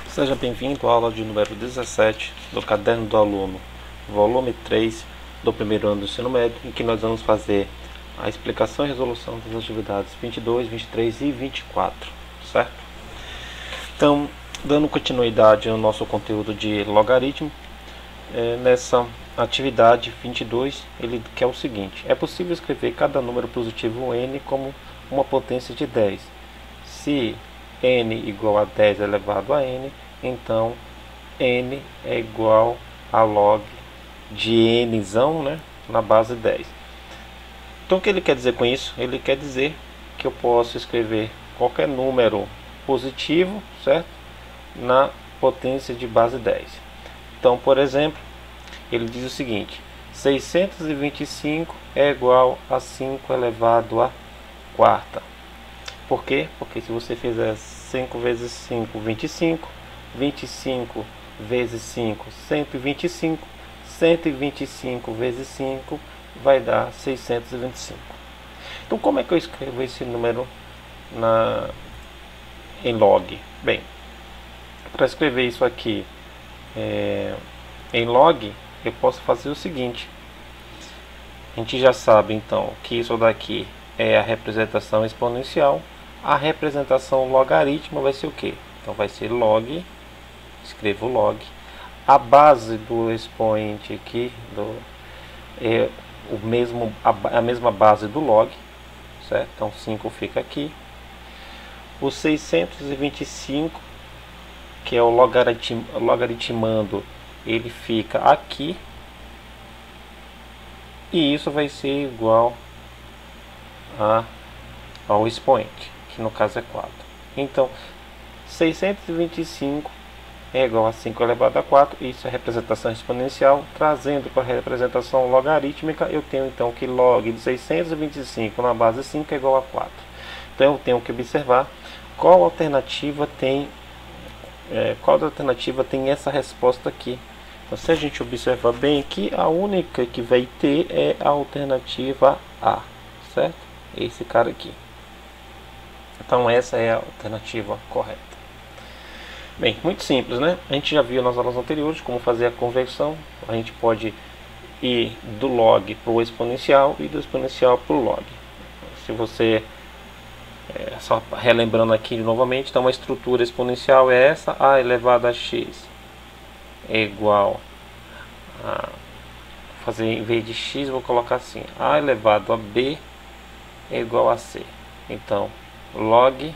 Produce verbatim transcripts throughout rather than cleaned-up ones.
Seja bem-vindo à aula de número dezessete do Caderno do Aluno, volume três do primeiro ano do ensino médio, em que nós vamos fazer a explicação e resolução das atividades vinte e dois, vinte e três e vinte e quatro, certo? Então, dando continuidade ao nosso conteúdo de logaritmo, é, nessa atividade vinte e dois, ele quer o seguinte: é possível escrever cada número positivo n como uma potência de dez. Se n igual a dez elevado a n, então n é igual a log de n, né, na base dez. Então o que ele quer dizer com isso? Ele quer dizer que eu posso escrever qualquer número positivo, certo, na potência de base dez. Então, por exemplo, ele diz o seguinte: seiscentos e vinte e cinco é igual a cinco elevado a quarta. Por quê? Porque se você fizer cinco vezes cinco, vinte e cinco, vinte e cinco vezes cinco, cento e vinte e cinco, cento e vinte e cinco vezes cinco vai dar seiscentos e vinte e cinco. Então, como é que eu escrevo esse número na, em log? Bem, para escrever isso aqui é, em log, eu posso fazer o seguinte. A gente já sabe, então, que isso daqui é a representação exponencial. A representação logarítmica vai ser o quê? Então vai ser log, escrevo log, a base do expoente aqui do, é o mesmo, a, a mesma base do log, certo? Então cinco fica aqui. O seiscentos e vinte e cinco, que é o logaritm, logaritmando, ele fica aqui. E isso vai ser igual a, ao expoente, que no caso é quatro. Então, seiscentos e vinte e cinco é igual a cinco elevado a quatro. Isso é representação exponencial. Trazendo para a representação logarítmica, eu tenho então que log de seiscentos e vinte e cinco na base cinco é igual a quatro. Então, eu tenho que observar qual alternativa tem, é, qual alternativa tem essa resposta aqui. Então, se a gente observar bem aqui, a única que vai ter é a alternativa A, certo? Esse cara aqui. Então essa é a alternativa correta. Bem, muito simples, né? A gente já viu nas aulas anteriores como fazer a conversão. A gente pode ir do log para o exponencial e do exponencial para o log. Se você, é, só relembrando aqui novamente, então uma estrutura exponencial é essa: a elevado a x é igual a, fazer em vez de x, vou colocar assim: a elevado a b é igual a c. Então log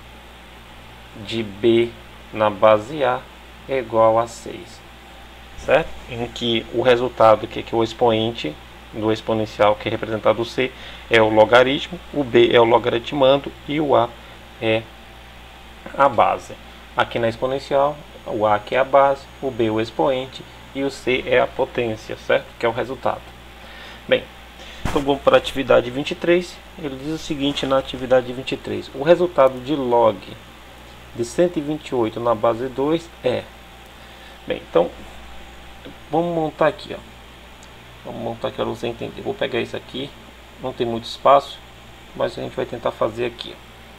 de b na base a é igual a seis, certo? Em que o resultado, que é o expoente do exponencial, que é representado o c, é o logaritmo, o b é o logaritmando e o a é a base. Aqui na exponencial, o a que é a base, o b o expoente e o c é a potência, certo? Que é o resultado. Bem, então vamos para a atividade vinte e três. Ele diz o seguinte na atividade vinte e três: o resultado de log de cento e vinte e oito na base dois é... Bem, então vamos montar aqui, ó. Vamos montar aqui para você entender. Vou pegar isso aqui, não tem muito espaço, mas a gente vai tentar fazer aqui.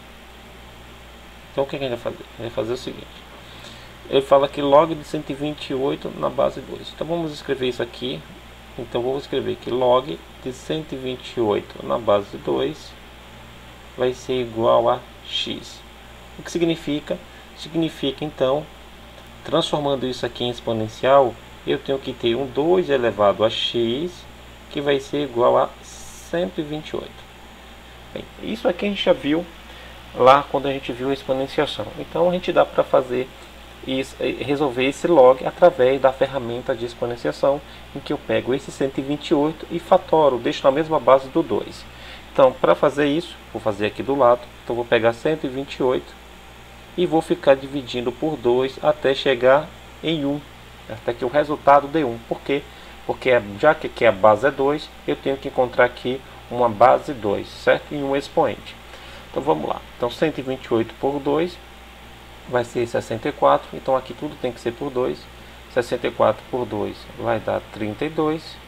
Então o que a gente vai fazer? A gente vai fazer o seguinte: ele fala que log de cento e vinte e oito na base dois. Então vamos escrever isso aqui. Então vou escrever que log de cento e vinte e oito na base dois vai ser igual a x. O que significa? Significa então, transformando isso aqui em exponencial, eu tenho que ter um dois elevado a x, que vai ser igual a cento e vinte e oito. Bem, isso aqui a gente já viu lá quando a gente viu a exponenciação. Então a gente dá para fazer isso, resolver esse log através da ferramenta de exponenciação, em que eu pego esse cento e vinte e oito e fatoro, deixo na mesma base do dois. Então, para fazer isso, vou fazer aqui do lado. Então vou pegar cento e vinte e oito e vou ficar dividindo por dois até chegar em um, até que o resultado dê um. Por quê? Porque já que aqui a base é dois, eu tenho que encontrar aqui uma base dois, certo? E um expoente. Então vamos lá. Então cento e vinte e oito por dois vai ser sessenta e quatro. Então aqui tudo tem que ser por dois. sessenta e quatro por dois vai dar trinta e dois.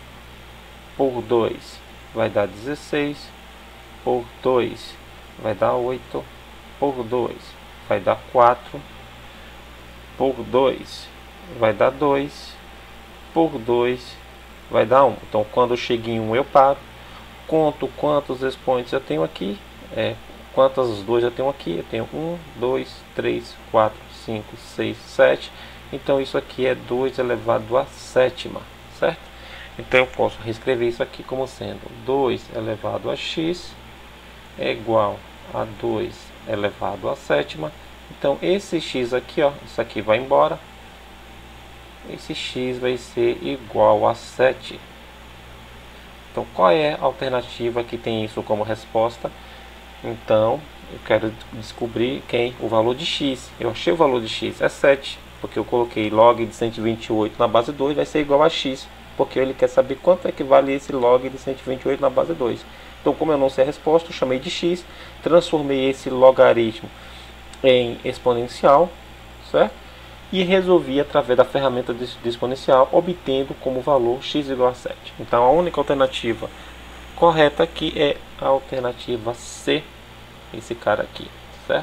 Por dois vai dar dezesseis. Por dois vai dar oito. Por dois vai dar quatro. por dois vai dar dois, por dois vai dar um. Então quando eu chego em um eu paro, conto quantos expoentes eu tenho aqui, é, quantas duas eu tenho aqui, eu tenho um, dois, três, quatro, cinco, seis, sete. Então isso aqui é dois elevado à sétima, certo? Então eu posso reescrever isso aqui como sendo dois elevado a x é igual a dois elevado à sétima. Então esse x aqui, ó, isso aqui vai embora. Esse x vai ser igual a sete. Então qual é a alternativa que tem isso como resposta? Então eu quero descobrir quem o valor de x. Eu achei o valor de x é sete, porque eu coloquei log de cento e vinte e oito na base dois vai ser igual a x, porque ele quer saber quanto é que vale esse log de cento e vinte e oito na base dois. Então como eu não sei a resposta, eu chamei de x, transformei esse logaritmo em exponencial, certo? E resolvi através da ferramenta de, de exponencial, obtendo como valor x igual a sete. Então a única alternativa correta aqui é a alternativa C, esse cara aqui, certo?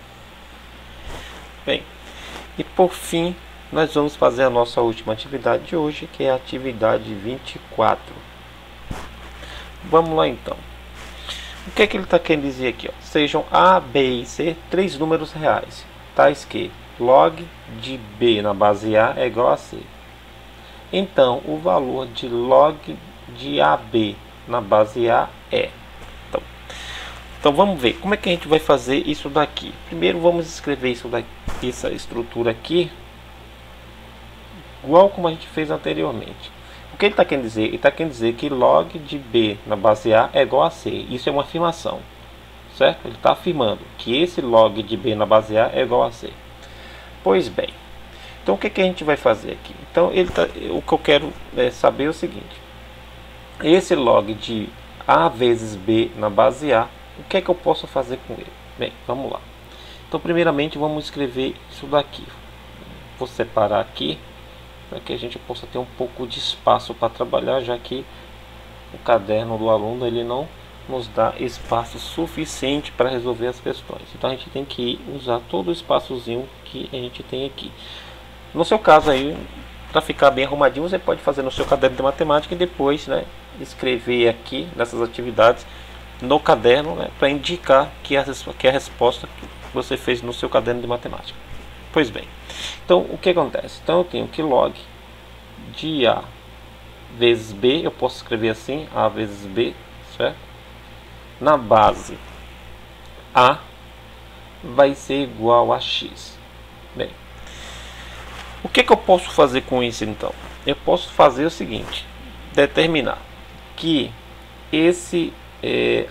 Bem, e por fim, nós vamos fazer a nossa última atividade de hoje, que é a atividade vinte e quatro. Vamos lá então. O que é que ele está querendo dizer aqui? Ó? Sejam A, B e C três números reais, tais que log de B na base A é igual a C. Então, o valor de log de A B na base A é. Então, então vamos ver como é que a gente vai fazer isso daqui. Primeiro vamos escrever isso daqui, essa estrutura aqui, igual como a gente fez anteriormente. O que ele está querendo dizer? Ele está querendo dizer que log de B na base A é igual a C. Isso é uma afirmação, certo? Ele está afirmando que esse log de B na base A é igual a C. Pois bem, então o que, que a gente vai fazer aqui? Então ele tá, o que eu quero é saber é o seguinte: esse log de A vezes B na base A, o que é que eu posso fazer com ele? Bem, vamos lá. Então primeiramente vamos escrever isso daqui. Vou separar aqui para que a gente possa ter um pouco de espaço para trabalhar, já que o caderno do aluno ele não nos dá espaço suficiente para resolver as questões. Então a gente tem que usar todo o espaçozinho que a gente tem aqui. No seu caso aí, para ficar bem arrumadinho, você pode fazer no seu caderno de matemática e depois, né, escrever aqui nessas atividades no caderno, né, para indicar que a, que a resposta que você fez no seu caderno de matemática. Pois bem, então o que acontece? Então eu tenho que log de A vezes B, eu posso escrever assim, A vezes B, certo? Na base A vai ser igual a x. Bem, o que, que eu posso fazer com isso então? Eu posso fazer o seguinte: determinar que esse é,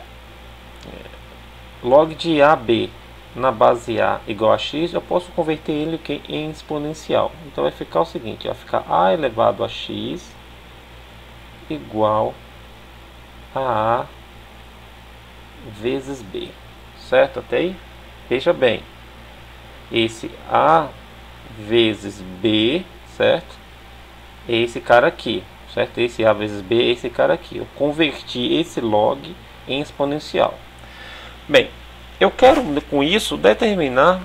log de A B na base A igual a x, eu posso converter ele em exponencial. Então vai ficar o seguinte: vai ficar A elevado a x igual a A vezes B, certo? Até aí? Veja bem, esse A vezes B, certo? É esse cara aqui, certo? Esse A vezes B é esse cara aqui. Eu converti esse log em exponencial. Bem, eu quero com isso determinar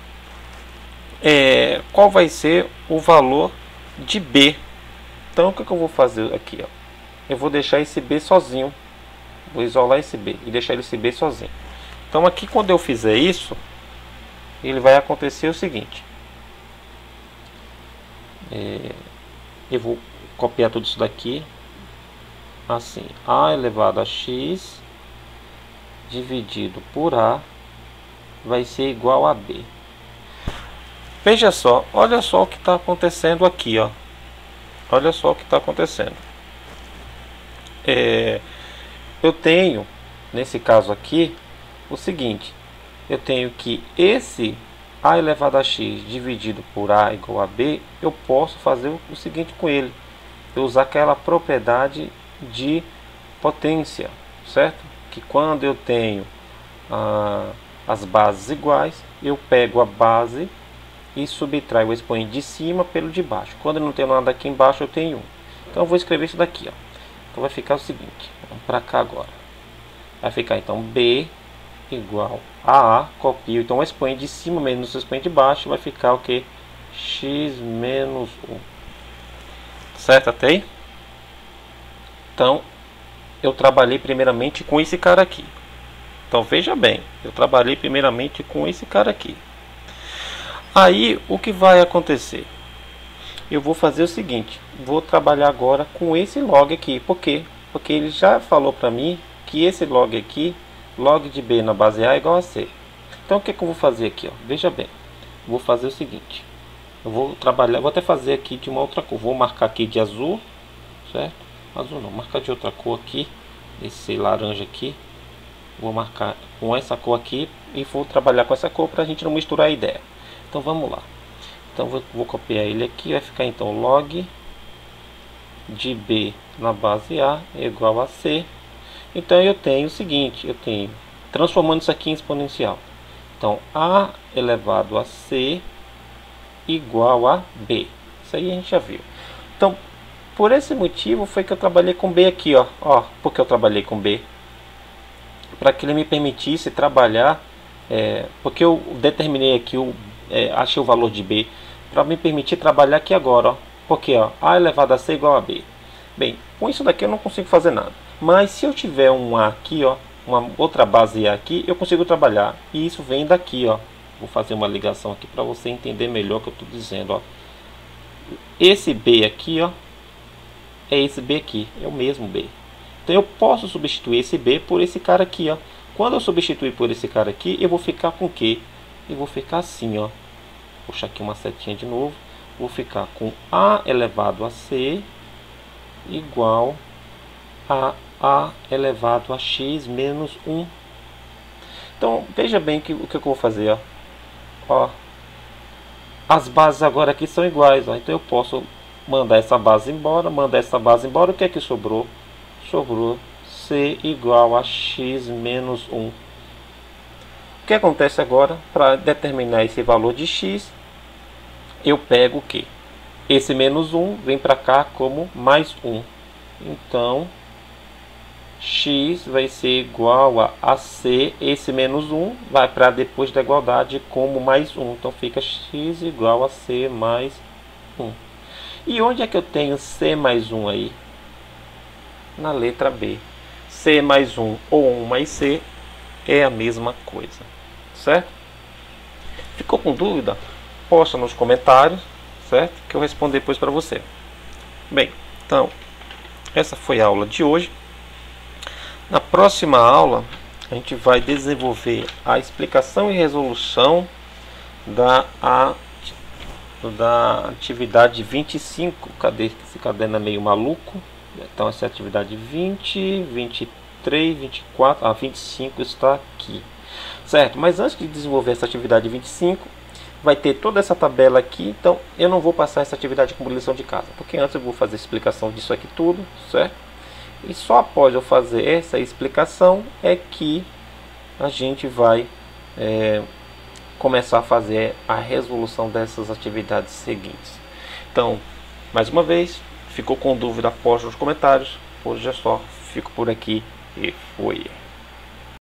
é, qual vai ser o valor de B. Então o que, que eu vou fazer aqui? Ó? Eu vou deixar esse B sozinho. Vou isolar esse B e deixar esse B sozinho. Então aqui quando eu fizer isso, ele vai acontecer o seguinte: é, eu vou copiar tudo isso daqui assim, A elevado a x dividido por A vai ser igual a B. Veja só, olha só o que está acontecendo aqui, ó. Olha só o que está acontecendo. É, eu tenho, nesse caso aqui, o seguinte: eu tenho que esse A elevado a x dividido por A igual a B, eu posso fazer o seguinte com ele: eu usar aquela propriedade de potência, certo? Que quando eu tenho ah, as bases iguais, eu pego a base e subtraio o expoente de cima pelo de baixo. Quando eu não tenho nada aqui embaixo, eu tenho um. Então eu vou escrever isso daqui, ó. Então vai ficar o seguinte: vamos para cá agora. Vai ficar então B igual a A, copio então o expoente de cima menos o expoente de baixo, vai ficar o que? x menos um. Certo até aí? Então, eu trabalhei primeiramente com esse cara aqui. Então, veja bem, eu trabalhei primeiramente com esse cara aqui. Aí, o que vai acontecer? Eu vou fazer o seguinte, vou trabalhar agora com esse log aqui. Por quê? Porque ele já falou para mim que esse log aqui, log de B na base A é igual a C. Então, o que, que eu vou fazer aqui? Ó? Veja bem, vou fazer o seguinte. Eu vou trabalhar, vou até fazer aqui de uma outra cor. Vou marcar aqui de azul, certo? Azul não, marcar de outra cor aqui, esse laranja aqui. Vou marcar com essa cor aqui e vou trabalhar com essa cor para a gente não misturar a ideia. Então vamos lá. Então vou, vou copiar ele aqui, vai ficar então log de B na base A é igual a C. Então eu tenho o seguinte, eu tenho, transformando isso aqui em exponencial. Então A elevado a C igual a B. Isso aí a gente já viu. Então, por esse motivo foi que eu trabalhei com B aqui, ó. Ó, porque eu trabalhei com B. Para que ele me permitisse trabalhar, é, porque eu determinei aqui, o, é, achei o valor de B, para me permitir trabalhar aqui agora, ó. Porque ó, A elevado a C igual a B. Bem, com isso daqui eu não consigo fazer nada. Mas se eu tiver um A aqui, ó, uma outra base A aqui, eu consigo trabalhar. E isso vem daqui, ó. Vou fazer uma ligação aqui para você entender melhor o que eu estou dizendo, ó. Esse B aqui, ó, é esse B aqui, é o mesmo B. Então eu posso substituir esse B por esse cara aqui, ó. Quando eu substituir por esse cara aqui, eu vou ficar com o quê? Eu vou ficar assim, ó. Vou puxar aqui uma setinha de novo. Vou ficar com A elevado a C igual a A elevado a x menos um. Então veja bem que, o que eu vou fazer, ó. Ó, as bases agora aqui são iguais, ó. Então eu posso mandar essa base embora, mandar essa base embora. O que é que sobrou? Sobrou C igual a x menos um. O que acontece agora? Para determinar esse valor de x, eu pego o que? Esse menos um vem para cá como mais um. Então x vai ser igual a, a C, esse menos um vai para depois da igualdade como mais um. Então fica x igual a C mais um. E onde é que eu tenho C mais um aí? Na letra B. C mais um ou um mais C é a mesma coisa, certo? Ficou com dúvida? Posta nos comentários, certo? Que eu respondo depois para você. Bem, então essa foi a aula de hoje. Na próxima aula a gente vai desenvolver a explicação e resolução da, a, da atividade vinte e cinco. Cadê? Esse caderno é meio maluco. Então essa é a atividade vinte, vinte e três, vinte e quatro, a vinte e cinco está aqui, certo? Mas antes de desenvolver essa atividade vinte e cinco, vai ter toda essa tabela aqui. Então eu não vou passar essa atividade como lição de casa, porque antes eu vou fazer a explicação disso aqui tudo, certo? E só após eu fazer essa explicação é que a gente vai é, começar a fazer a resolução dessas atividades seguintes. Então, mais uma vez, ficou com dúvida, posta nos comentários. Por hoje é só, fico por aqui e fui.